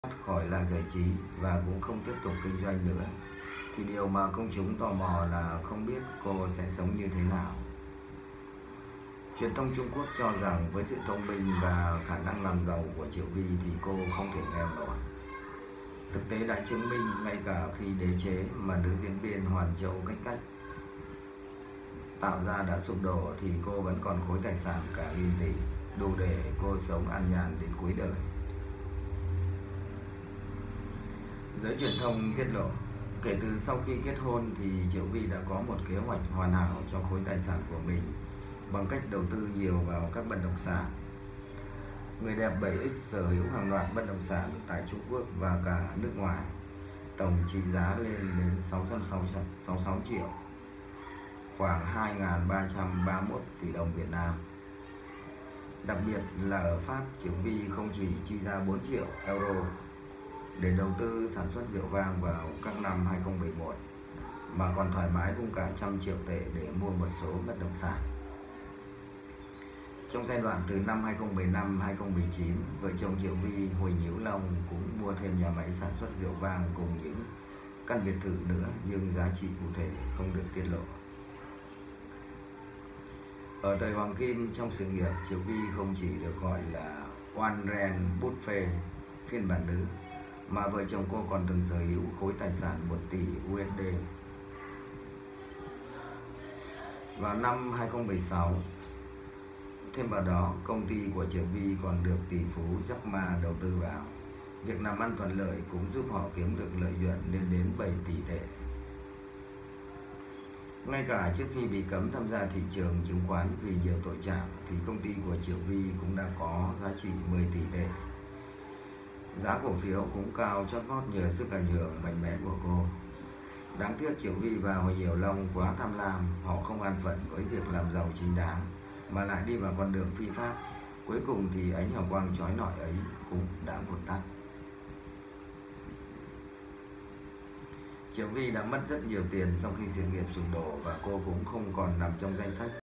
khỏi làng giải trí và cũng không tiếp tục kinh doanh nữa, thì điều mà công chúng tò mò là không biết cô sẽ sống như thế nào. Truyền thông Trung Quốc cho rằng với sự thông minh và khả năng làm giàu của Triệu Vi thì cô không thể nghèo nổi. Thực tế đã chứng minh ngay cả khi đế chế mà nữ diễn viên Hoàn Châu Cách tạo ra đã sụp đổ thì cô vẫn còn khối tài sản cả nghìn tỷ, đủ để cô sống an nhàn đến cuối đời. Giới truyền thông tiết lộ, kể từ sau khi kết hôn thì Triệu Vi đã có một kế hoạch hoàn hảo cho khối tài sản của mình bằng cách đầu tư nhiều vào các bất động sản. Người đẹp 7X sở hữu hàng loạt bất động sản tại Trung Quốc và cả nước ngoài, tổng trị giá lên đến 666 triệu, khoảng 2.331 tỷ đồng Việt Nam. Đặc biệt là ở Pháp, Triệu Vi không chỉ chi ra 4 triệu euro để đầu tư sản xuất rượu vang vào các năm 2011, mà còn thoải mái vung cả 100 triệu tệ để mua một số bất động sản. Trong giai đoạn từ năm 2015-2019, vợ chồng Triệu Vi Huỳnh Hữu Long cũng mua thêm nhà máy sản xuất rượu vang cùng những căn biệt thự nữa, nhưng giá trị cụ thể không được tiết lộ. Ở thời hoàng kim trong sự nghiệp, Triệu Vi không chỉ được gọi là Warren Buffett phiên bản nữ, mà vợ chồng cô còn từng sở hữu khối tài sản 1 tỷ USD. Vào năm 2016, thêm vào đó, công ty của Triệu Vi còn được tỷ phú Jack Ma đầu tư vào. Việc làm ăn thuận lợi cũng giúp họ kiếm được lợi nhuận lên đến 7 tỷ tệ. Ngay cả trước khi bị cấm tham gia thị trường chứng khoán vì nhiều tội trạng, thì công ty của Triệu Vi cũng đã có giá trị 10 tỷ tệ. Giá cổ phiếu cũng cao chót vót nhờ sức ảnh hưởng mạnh mẽ của cô. Đáng tiếc Triệu Vi và Huỳnh Hữu Long quá tham lam, họ không an phận với việc làm giàu chính đáng mà lại đi vào con đường phi pháp. Cuối cùng thì ánh hào quang chói lọi ấy cũng đã vụt tắt. Triệu Vi đã mất rất nhiều tiền sau khi sự nghiệp sụp đổ và cô cũng không còn nằm trong danh sách